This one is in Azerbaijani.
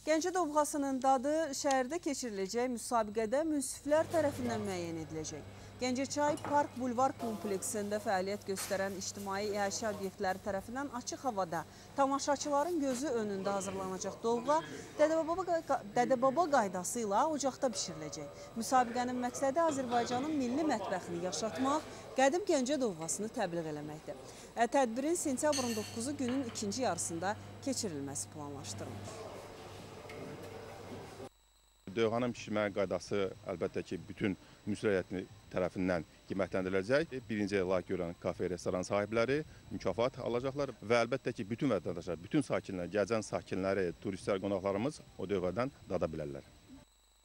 Gəncə dovğasının dadı şəhərdə keçiriləcək müsabiqədə münsiflər tərəfindən müəyyən ediləcək. Gəncəçay Park Bulvar kompleksində fəaliyyət göstərən ictimai iaşə obyektləri tərəfindən açıq havada tamaşaçıların gözü önündə hazırlanacaq dovğa Dədəbaba qaydası ilə ocaqda bişiriləcək. Müsabiqənin məqsədi Azərbaycanın milli mətbəxini yaşatmaq, qədim Gəncə dovğasını təbliğ eləməkdir. Tədbirin sentyabrın 9-u günün ikinci yarısında keçirilməsi planlaşdırılır. Dövğanın bişirmə qaydası əlbəttə ki, bütün müsəyyət tərəfindən qiymətləndiriləcək. Birinci layihə görən kafe, restoran sahibləri mükafat alacaqlar və əlbəttə ki, bütün vətəndaşlar, bütün sakinlər, Gəncənin sakinləri, turistlər, qonaqlarımız o dövğadan dada bilərlər.